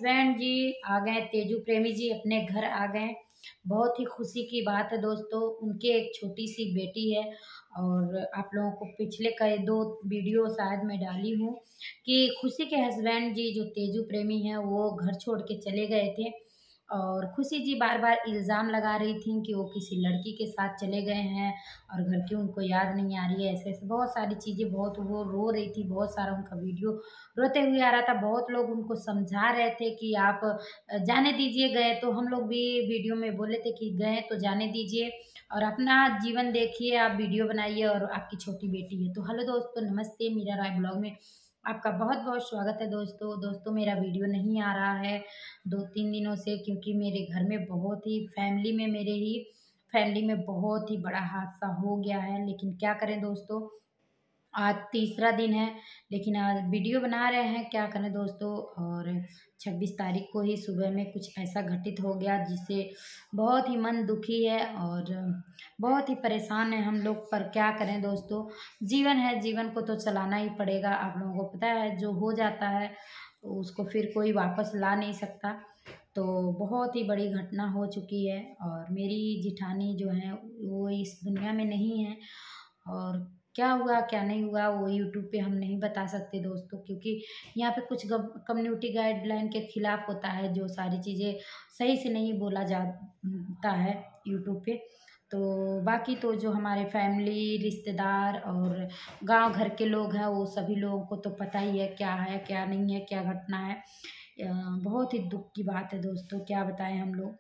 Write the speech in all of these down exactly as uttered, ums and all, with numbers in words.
Husband जी आ गए, तेजू प्रेमी जी अपने घर आ गए। बहुत ही खुशी की बात है दोस्तों। उनके एक छोटी सी बेटी है और आप लोगों को पिछले कई दो वीडियो शायद मैं डाली हूँ कि खुशी के हस्बैंड जी जो तेजू प्रेमी हैं वो घर छोड़ के चले गए थे और खुशी जी बार बार इल्ज़ाम लगा रही थी कि वो किसी लड़की के साथ चले गए हैं और घर की उनको याद नहीं आ रही है। ऐसे ऐसे बहुत सारी चीज़ें, बहुत वो रो रही थी, बहुत सारा उनका वीडियो रोते हुए आ रहा था। बहुत लोग उनको समझा रहे थे कि आप अ, जाने दीजिए, गए तो हम लोग भी वीडियो में बोले थे कि गए तो जाने दीजिए और अपना जीवन देखिए, आप वीडियो बनाइए और आपकी छोटी बेटी है। तो हेलो दोस्तों, नमस्ते, मीरा राय ब्लॉग में आपका बहुत बहुत स्वागत है दोस्तों। दोस्तों मेरा वीडियो नहीं आ रहा है दो तीन दिनों से, क्योंकि मेरे घर में बहुत ही फैमिली में मेरे ही फैमिली में बहुत ही बड़ा हादसा हो गया है। लेकिन क्या करें दोस्तों, आज तीसरा दिन है लेकिन आज वीडियो बना रहे हैं, क्या करें दोस्तों। और छब्बीस तारीख को ही सुबह में कुछ ऐसा घटित हो गया जिससे बहुत ही मन दुखी है और बहुत ही परेशान है हम लोग। पर क्या करें दोस्तों, जीवन है, जीवन को तो चलाना ही पड़ेगा। आप लोगों को पता है जो हो जाता है उसको फिर कोई वापस ला नहीं सकता। तो बहुत ही बड़ी घटना हो चुकी है और मेरी जिठानी जो है वो इस दुनिया में नहीं है और क्या हुआ क्या नहीं हुआ वो यूट्यूब पे हम नहीं बता सकते दोस्तों, क्योंकि यहाँ पे कुछ कम्युनिटी गाइडलाइन के खिलाफ होता है, जो सारी चीज़ें सही से नहीं बोला जाता है यूट्यूब पे। तो बाकी तो जो हमारे फैमिली, रिश्तेदार और गांव घर के लोग हैं वो सभी लोगों को तो पता ही है क्या है क्या नहीं है, क्या घटना है। अ, बहुत ही दुख की बात है दोस्तों, क्या बताएं हम लोग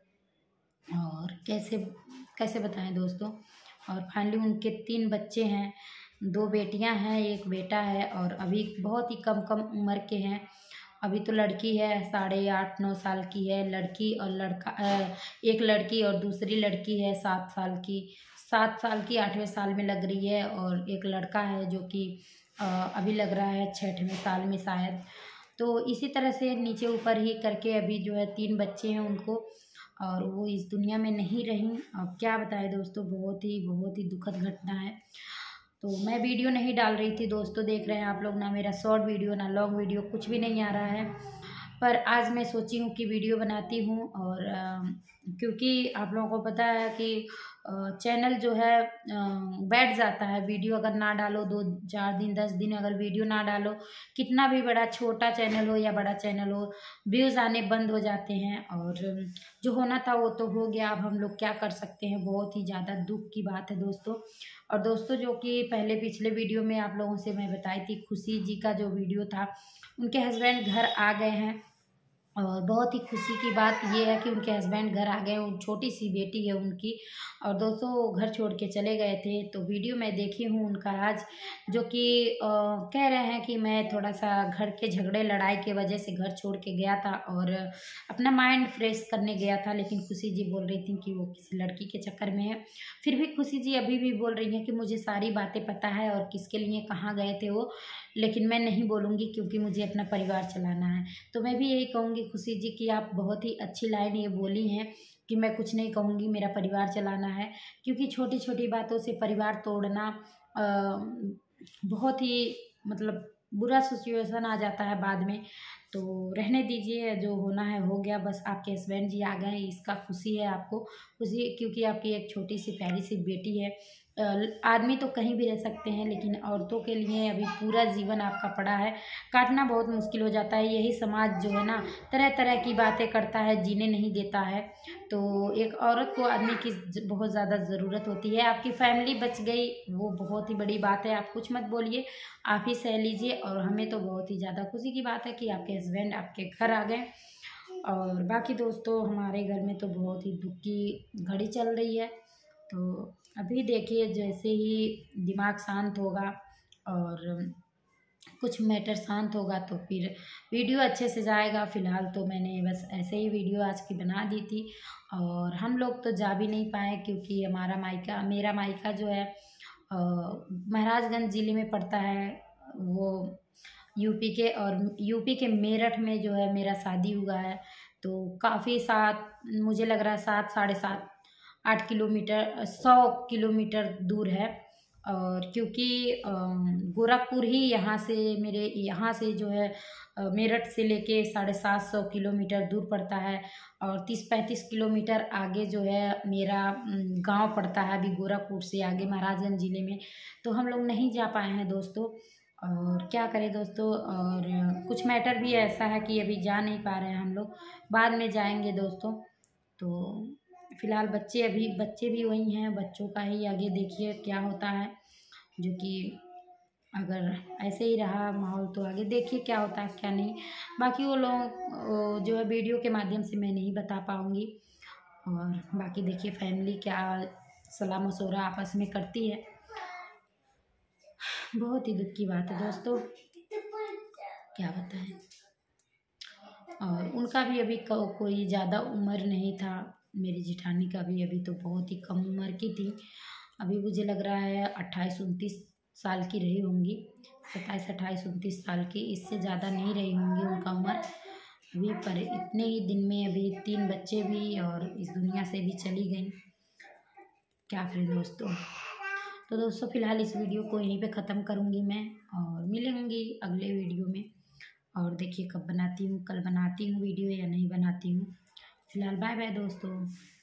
और कैसे कैसे बताएं दोस्तों। और फाइनली उनके तीन बच्चे हैं, दो बेटियां हैं एक बेटा है और अभी बहुत ही कम कम उम्र के हैं। अभी तो लड़की है साढ़े आठ नौ साल की है लड़की, और लड़का अ, एक लड़की और दूसरी लड़की है सात साल की। सात साल की आठवें साल में लग रही है और एक लड़का है जो कि अ, अभी लग रहा है छठवें साल में शायद। तो इसी तरह से नीचे ऊपर ही करके अभी जो है तीन बच्चे हैं उनको और वो इस दुनिया में नहीं रहीं। अब क्या बताएं दोस्तों, बहुत ही बहुत ही दुखद घटना है। तो मैं वीडियो नहीं डाल रही थी दोस्तों, देख रहे हैं आप लोग ना मेरा शॉर्ट वीडियो ना लॉन्ग वीडियो कुछ भी नहीं आ रहा है। पर आज मैं सोची हूँ कि वीडियो बनाती हूँ और अ, क्योंकि आप लोगों को पता है कि अ, चैनल जो है अ, बैठ जाता है। वीडियो अगर ना डालो दो चार दिन दस दिन अगर वीडियो ना डालो, कितना भी बड़ा छोटा चैनल हो या बड़ा चैनल हो, व्यूज़ आने बंद हो जाते हैं और जो होना था वो तो हो गया। अब हम लोग क्या कर सकते हैं, बहुत ही ज़्यादा दुख की बात है दोस्तों। और दोस्तों जो कि पहले पिछले वीडियो में आप लोगों से मैं बताई थी, खुशी जी का जो वीडियो था, उनके हस्बैंड घर आ गए हैं और बहुत ही खुशी की बात ये है कि उनके हस्बैंड घर आ गए। उन छोटी सी बेटी है उनकी और दोस्तों वो घर छोड़ के चले गए थे। तो वीडियो मैं देखी हूँ उनका आज, जो कि अ, कह रहे हैं कि मैं थोड़ा सा घर के झगड़े लड़ाई के वजह से घर छोड़ के गया था और अपना माइंड फ्रेश करने गया था। लेकिन खुशी जी बोल रही थी कि वो किसी लड़की के चक्कर में है। फिर भी खुशी जी अभी भी बोल रही हैं कि मुझे सारी बातें पता है और किसके लिए कहाँ गए थे वो, लेकिन मैं नहीं बोलूँगी क्योंकि मुझे अपना परिवार चलाना है। तो मैं भी यही कहूँगी खुशी जी की आप बहुत ही अच्छी लाइन ये बोली हैं कि मैं कुछ नहीं कहूँगी, मेरा परिवार चलाना है। क्योंकि छोटी छोटी बातों से परिवार तोड़ना अ, बहुत ही मतलब बुरा सिचुएशन आ जाता है बाद में। तो रहने दीजिए, जो होना है हो गया। बस आपके हस्बैंड जी आ गए, इसका खुशी है आपको, खुशी क्योंकि आपकी एक छोटी सी प्यारी सी बेटी है। अ, आदमी तो कहीं भी रह सकते हैं लेकिन औरतों के लिए अभी पूरा जीवन आपका पड़ा है, काटना बहुत मुश्किल हो जाता है। यही समाज जो है ना तरह तरह की बातें करता है, जीने नहीं देता है। तो एक औरत को आदमी की ज- बहुत ज़्यादा ज़रूरत होती है। आपकी फैमिली बच गई वो बहुत ही बड़ी बात है, आप कुछ मत बोलिए, आप ही सह लीजिए। और हमें तो बहुत ही ज़्यादा खुशी की बात है कि आपके हस्बैंड आपके घर आ गए। और बाकी दोस्तों हमारे घर में तो बहुत ही दुख की घड़ी चल रही है। तो अभी देखिए जैसे ही दिमाग शांत होगा और कुछ मैटर शांत होगा तो फिर वीडियो अच्छे से जाएगा। फिलहाल तो मैंने बस ऐसे ही वीडियो आज की बना दी थी और हम लोग तो जा भी नहीं पाए क्योंकि हमारा मायका मेरा मायका जो है अ, महाराजगंज ज़िले में पड़ता है, वो यूपी के, और यूपी के मेरठ में जो है मेरा शादी हुआ है। तो काफ़ी सात मुझे लग रहा है सात साढ़े सात आठ किलोमीटर सौ किलोमीटर दूर है। और क्योंकि गोरखपुर ही यहाँ से मेरे यहाँ से जो है मेरठ से लेके साढ़े सात सौ किलोमीटर दूर पड़ता है और तीस पैंतीस किलोमीटर आगे जो है मेरा गांव पड़ता है अभी गोरखपुर से आगे महाराजगंज ज़िले में। तो हम लोग नहीं जा पाए हैं दोस्तों, और क्या करें दोस्तों। और कुछ मैटर भी ऐसा है कि अभी जा नहीं पा रहे हैं हम लोग, बाद में जाएंगे दोस्तों। तो फिलहाल बच्चे अभी बच्चे भी वही हैं, बच्चों का ही आगे देखिए क्या होता है, जो कि अगर ऐसे ही रहा माहौल तो आगे देखिए क्या होता है क्या नहीं। बाकी वो लोग जो है वीडियो के माध्यम से मैं नहीं बता पाऊँगी। और बाकी देखिए फैमिली क्या सलाह मशवरा आपस में करती है। बहुत ही दुख की बात है दोस्तों, क्या बताएं। और उनका भी अभी को, कोई ज़्यादा उम्र नहीं था, मेरी जेठानी का भी अभी तो बहुत ही कम उम्र की थी। अभी मुझे लग रहा है अट्ठाईस उनतीस साल की रही होंगी, सत्ताईस अट्ठाईस उनतीस साल की, इससे ज़्यादा नहीं रही होंगी उनका उम्र अभी। पर इतने ही दिन में अभी तीन बच्चे भी और इस दुनिया से भी चली गई, क्या करें दोस्तों। तो दोस्तों फिलहाल इस वीडियो को यहीं पे ख़त्म करूँगी मैं, और मिलेंगी अगले वीडियो में। और देखिए कब बनाती हूँ, कल बनाती हूँ वीडियो या नहीं बनाती हूँ। फिलहाल बाय बाय दोस्तों।